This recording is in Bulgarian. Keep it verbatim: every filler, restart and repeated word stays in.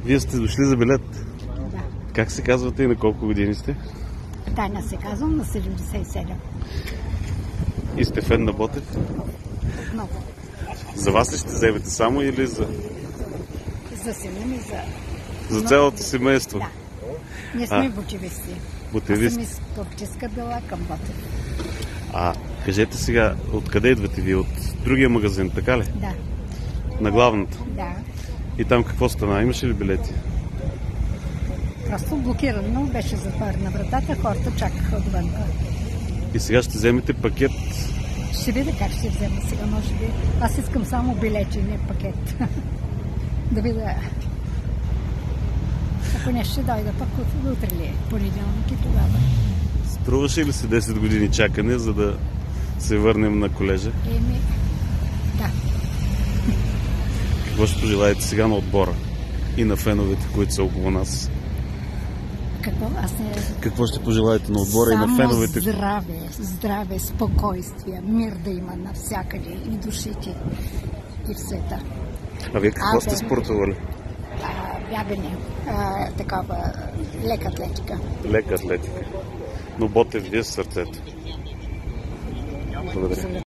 Вие сте дошли за билет. Да. Как се казвате и на колко години сте? Таня се казвам, на седемдесет и седем. И сте фен на Ботев? Много. За вас ли ще вземете само или за, За сина ми, за... за цялото семейство? Да. Ние сме ботевисти. Ботевисти. Аз съм спортистка била към Ботев. А, кажете сега, откъде идвате вие? От другия магазин, така ли? Да. На главната? Да. И там какво стана? Имаше ли билети? Просто блокирано, беше затворена вратата, хората чакаха отвън. И сега ще вземете пакет. Ще видя как ще взема сега, може би. Аз искам само билети, не пакет. Да видя. Ако не ще дойда пък утре ли е, понеделник и тогава. Струваше ли се десет години чакане, за да се върнем на колежа? Еми, да. Какво ще пожелаете сега на отбора и на феновете, които са около нас? Какво? Аз не... Какво ще пожелаете на отбора Само и на феновете? здраве, здраве, спокойствие, мир да има навсякъде и душите и в света. А вие какво А, сте бе. спортували? А, бягане, а, такава лека атлетика. Лека атлетика. Но Ботев вие с сърцето. Благодаря.